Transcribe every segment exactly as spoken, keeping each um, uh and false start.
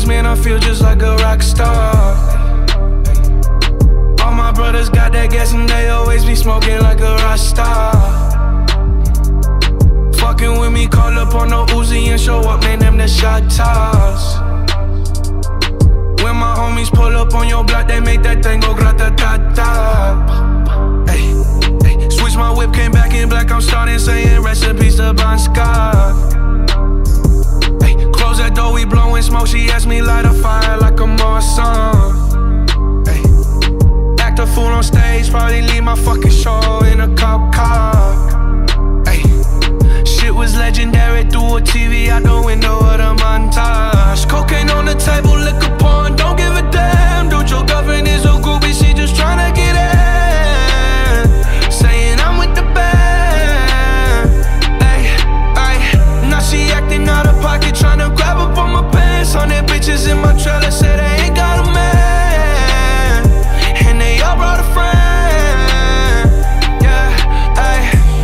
man, I feel just like a rock star. All my brothers got that gas and they always be smoking like a rockstar. Fucking with me, call up on no Uzi and show up, man, them the shot toss. When my homies pull up on your block, they make that thing go grata-ta-ta. Ay, ay. Switch my whip, came back in black, I'm starting saying rest in peace to Bon Scott. Ay, close that door, we blowing smoke, she asked me light a fire like a Marsan. Ay, act a fool on stage, probably leave my fucking show in a cop car. Ay, shit was legendary through a T V out the window of the montage. Cocaine on the table, liquor porn, don't give a damn. Dude, your girlfriend is a groupie, she just tryna get in. Saying I'm with the band. Ay, ay, now she acting out of pocket, tryna grab up on my pants. On their bitches in my trailer, say they ain't got a man, and they all brought a friend. Yeah, ay.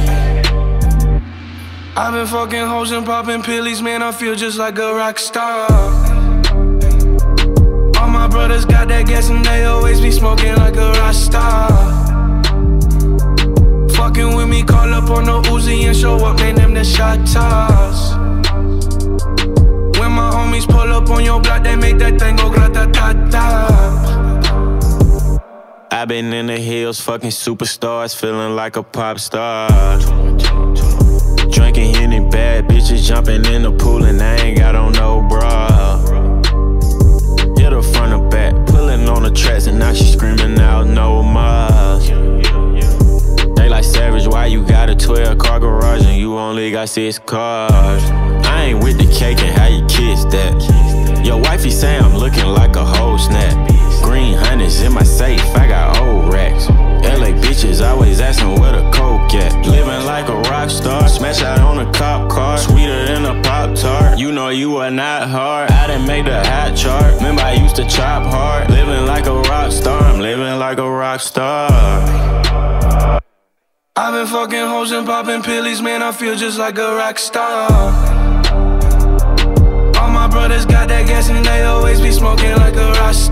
I've been fucking hoes and popping pillies, man, I feel just like a rock star. All my brothers got that gas and they always be smoking like a rock star. Fucking with me, call up on no Uzi and show up, man, them the shot toss. When my homies pull up on your block, they make that thing go grata-ta-ta. I've been in the hills, fucking superstars, feeling like a pop star. Drinking Henny, bad bitches jumping in the pool and I ain't got on no bra. Hit her front or back, pulling on the tracks and now she screaming out no more. They like Savage, why you got a twelve car garage and you only got six cars? I ain't with the cake and how you kiss that. Your wifey say I'm looking like a whole snap. Green hundreds in my safe, I got old racks. L A bitches always asking where the coke at. Living like a rock star, smash out on a cop car, sweeter than a Pop-Tart. You know you are not hard, I done made the hot chart. Remember I used to chop hard. Living like a rock star, I'm living like a rock star. I've been fucking hoes and popping pillies, man, I feel just like a rock star. All my brothers got that gas and they always be smoking like a rock star.